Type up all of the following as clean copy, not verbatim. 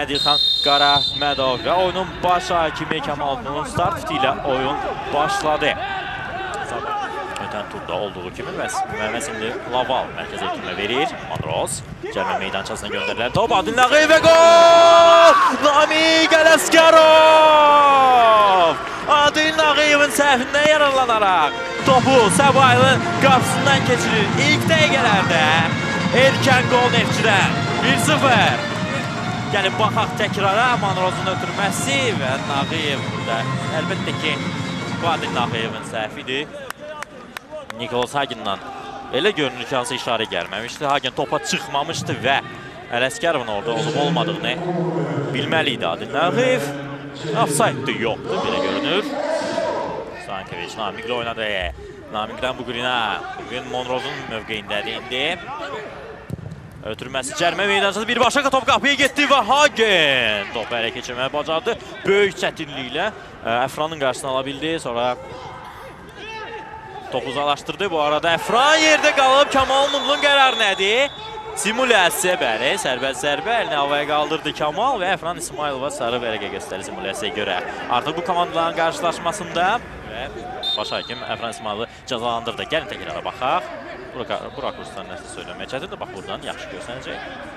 Ədirxan Qaraəhmədov və oyunun baş hakimi Kəmalın start fiti ilə oyun başladı. Ötən turda olduğu kimi Məhəmməd indi Laval mərkəzə itirmə verir. Monroz cərmə meydançasına göndərirlər. Top Adil Nağıyev və gol! Namiq Ələsgərov! Adil Nağıyevin səhvindən yararlanaraq topu Səbailin qapısından keçirir. İlk dəqiqələrdə erkən gol Neftçidən 1-0. Gəlin baxaq təkrara Monrozun ötürməsi və Nağıyev də əlbəttə ki bu Adil Nağıyevin səhvidir. Nikolas Hagin'dan elə görünür ki, hansı işarə gəlməmişdi. Hagin topa çıxmamışdı və Ələsgərovun orada olub-olmadığını bilməliydi Adil Nağıyev. Offside-dır, yoxdur, belə görünür. Stankovic Namiqlə oynadı. Namiqdən Buqrina. Bugün Monrozun mövqeyindədir indi. Ötürməsi cərmə meydançası birbaşa top qapıya getdi və Hagin topu ələ keçirməyə bacardı. Böyük çətinliklə Əfranın qarşısını ala bildi. Sonra topu uzalaşdırdı. Bu arada Əfran yerdə qalıb. Kamal Mumlun qərarı nədir? Simulyasiya, bəli, sərbəst zərbə əlini havaya qaldırdı Kamal və Əfran İsmailova sarı vərəqə göstərir simulyasiyaya görə. Artıq bu komandaların qarşılaşmasında və baş hakim Əfran İsmailovu cəzalandırdı. Gəlin təkrara baxaq. Bu rakursdan nəsə söyləmək çətindir. Bax, buradan yaxşı görsənəcək.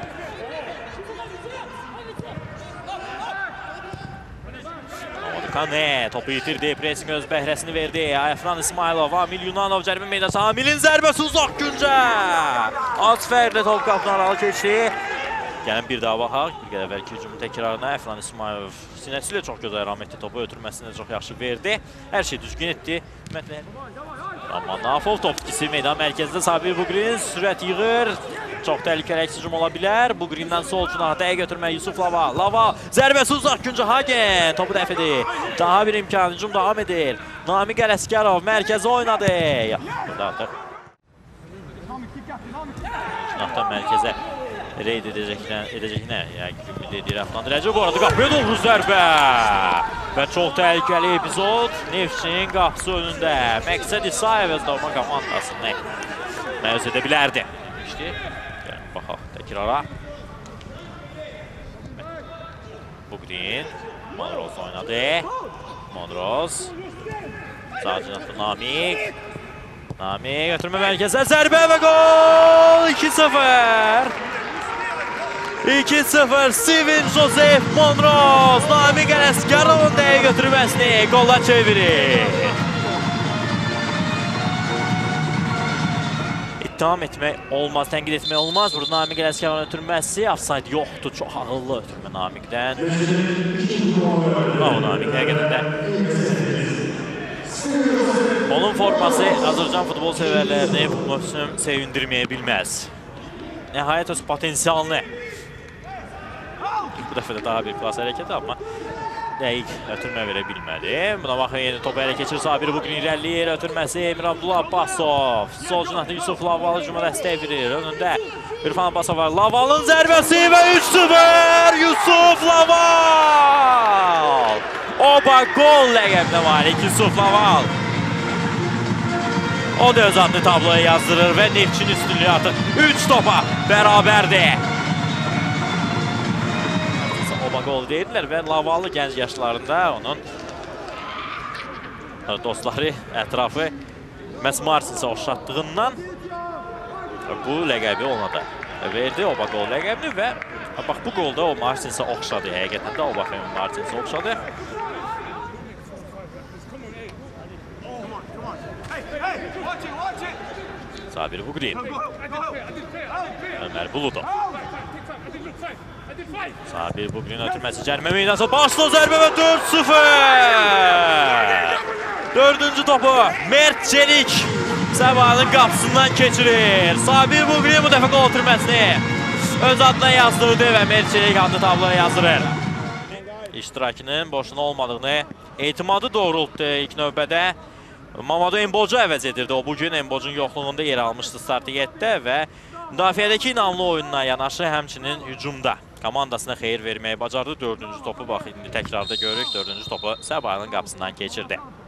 Kane topu yitirdi, pressing öz bəhrəsini verdi. Əfran İsmailov, Amil Yunanov cərbə meydançası. Amilin zərbəsi uzaq güncə. Az fərqlə top qapıdan aralı keçdi. Gəlin bir daha baxaq. Bir qədər əvvəlki hücumun təkrarına Əfran İsmailov sinəsi ilə çox gözəl ram etdi. Topu ötürməsini çox yaxşı verdi. Hər şey düzgün etdi. Amma Nafov top ikisi meydan mərkəzində Sabir Buqrin sürət yığır. Çox təhlükəli əks hücum ola bilər. Buqrindən sol cinahətəyə götürmək Yusuf Laval. Laval zərbəsi uzaq güncə Hagin. Topu dəf edir. Daha bir imkan, hücum davam edir. Namiq Ələsgərov mərkəzə oynadı. Burada artıq cinahətdən mərkəzə reyd edəcəklər. Ümid edir Əflandıracı. Bu arada qapıya doğru zərbə. Və çox təhlükəli epizod. Neftçinin qapısı önündə. Məqsəd İsayev öz doğma komandasını məyus edə bilərdi. Baxaq təkrara. Buqrin. Monroz oynadı. Monroz. Sağ cinahlı Namiq. Namiq götürmə mərkəzə zərbə və gol! 2-0. 2-0 Steven Joseph Monroz. Namiq Ələsgərovun dəyə götürməsini qolla çevirir. İttiham etmək olmaz, tənqid etmək olmaz. Burada Namiq Ələsgərovun ötürməsi. Offside yoxdur, çox ağıllı ötürmə Namiqdən. O Namiq həqiqətən də. Onun forması Azərbaycan futbol sevərlərini bu mövsüm sevindirməyə bilməz. Nəhayət öz potensialını. Bu dəfə də daha bir klas hərəkət, amma dəqiq ötürmə verə bilmədi. Buna baxın, yeni topu ələ keçir. Sabir Buqrin irəliyir. Ötürməsi Emir Abdullah Abbasov. Sol cinahda Yusuf Laval hücuma dəstək verir. Önündə İrfan Abbasov var. Lavalın zərbəsi və 3-0 Yusuf Laval. Oba gol ləqəbinə malik Yusuf Laval. O da öz adını tabloya yazdırır və Neftçinin üstünlüğü artıq 3 topa bərabərdir. Oba gol deyirlər və Lavallı gənc yaşlarında onun dostları, ətrafı məhz Marsinsə oxşatdığından bu ləqəbi ona da verdi. Oba gol ləqəbini və bax bu golda o Marsinsə oxşadı. Həqiqətən də Oba Femin Marsinsə oxşadı. Sabir Buqrin. Ömer Buludov. Sabir Buqrin ötürməsi cərmə meydançası. Başla zərbə və 4-0. Dördüncü topu Mert Çelik Səbailin qapısından keçirir. Sabir Buqrin bu dəfə qol ötürməsini öz adına yazdırdı və Mert Çelik adlı tabloya yazdırır. İştirakının boşuna olmadığını etimadı doğrultdu ilk növbədə. Mamadou Embocu əvəz edirdi. O bugün Embocun yoxluğunda yer almışdı start-7-də və müdafiədəki inamlı oyununa yanaşı həmçinin hücumda komandasına xeyir verməyi bacardı. Dördüncü topu bax indi təkrarda görürük. Dördüncü topu Səbailin qapısından keçirdi.